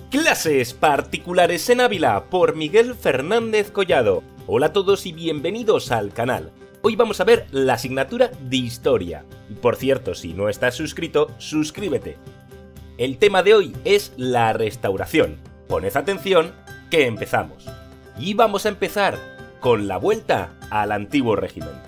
Clases particulares en Ávila por Miguel Fernández Collado. Hola a todos y bienvenidos al canal. Hoy vamos a ver la asignatura de Historia. Y por cierto, si no estás suscrito, suscríbete. El tema de hoy es la restauración. Poned atención que empezamos. Y vamos a empezar con la vuelta al antiguo régimen.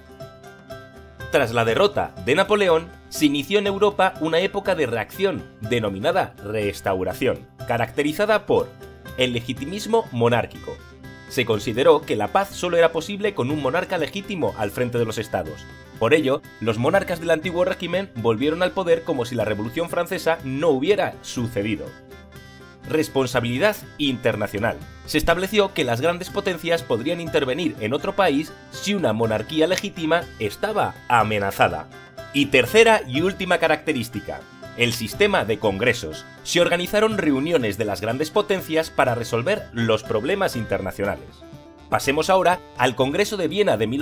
Tras la derrota de Napoleón, se inició en Europa una época de reacción denominada Restauración, caracterizada por el legitimismo monárquico. Se consideró que la paz solo era posible con un monarca legítimo al frente de los estados. Por ello, los monarcas del antiguo régimen volvieron al poder como si la Revolución Francesa no hubiera sucedido. Responsabilidad internacional. Se estableció que las grandes potencias podrían intervenir en otro país si una monarquía legítima estaba amenazada. Y tercera y última característica, el sistema de congresos. Se organizaron reuniones de las grandes potencias para resolver los problemas internacionales. Pasemos ahora al Congreso de Viena de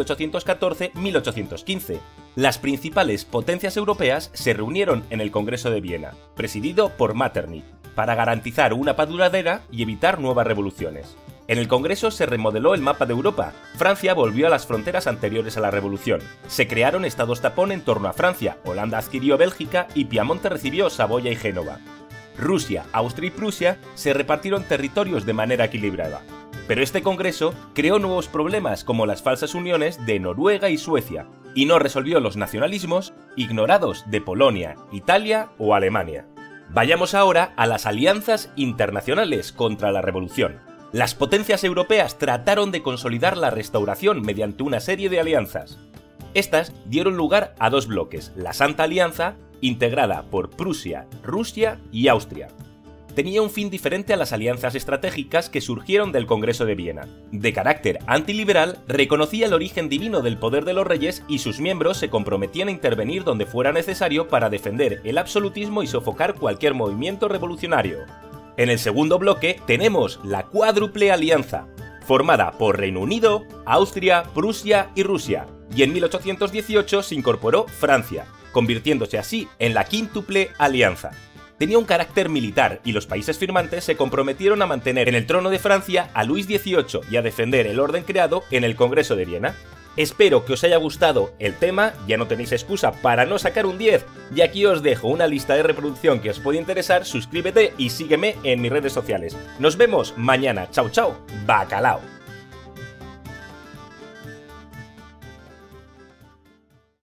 1814-1815. Las principales potencias europeas se reunieron en el Congreso de Viena, presidido por Metternich, para garantizar una paz duradera y evitar nuevas revoluciones. En el Congreso se remodeló el mapa de Europa. Francia volvió a las fronteras anteriores a la Revolución. Se crearon estados tapón en torno a Francia, Holanda adquirió Bélgica y Piamonte recibió Saboya y Génova. Rusia, Austria y Prusia se repartieron territorios de manera equilibrada. Pero este Congreso creó nuevos problemas como las falsas uniones de Noruega y Suecia, y no resolvió los nacionalismos ignorados de Polonia, Italia o Alemania. Vayamos ahora a las alianzas internacionales contra la Revolución. Las potencias europeas trataron de consolidar la restauración mediante una serie de alianzas. Estas dieron lugar a dos bloques, la Santa Alianza, integrada por Prusia, Rusia y Austria. Tenía un fin diferente a las alianzas estratégicas que surgieron del Congreso de Viena. De carácter antiliberal, reconocía el origen divino del poder de los reyes y sus miembros se comprometían a intervenir donde fuera necesario para defender el absolutismo y sofocar cualquier movimiento revolucionario. En el segundo bloque tenemos la Cuádruple Alianza, formada por Reino Unido, Austria, Prusia y Rusia, y en 1818 se incorporó Francia, convirtiéndose así en la Quíntuple Alianza. Tenía un carácter militar y los países firmantes se comprometieron a mantener en el trono de Francia a Luis XVIII y a defender el orden creado en el Congreso de Viena. Espero que os haya gustado el tema, ya no tenéis excusa para no sacar un 10, y aquí os dejo una lista de reproducción que os puede interesar, suscríbete y sígueme en mis redes sociales. Nos vemos mañana, chao chao, bacalao.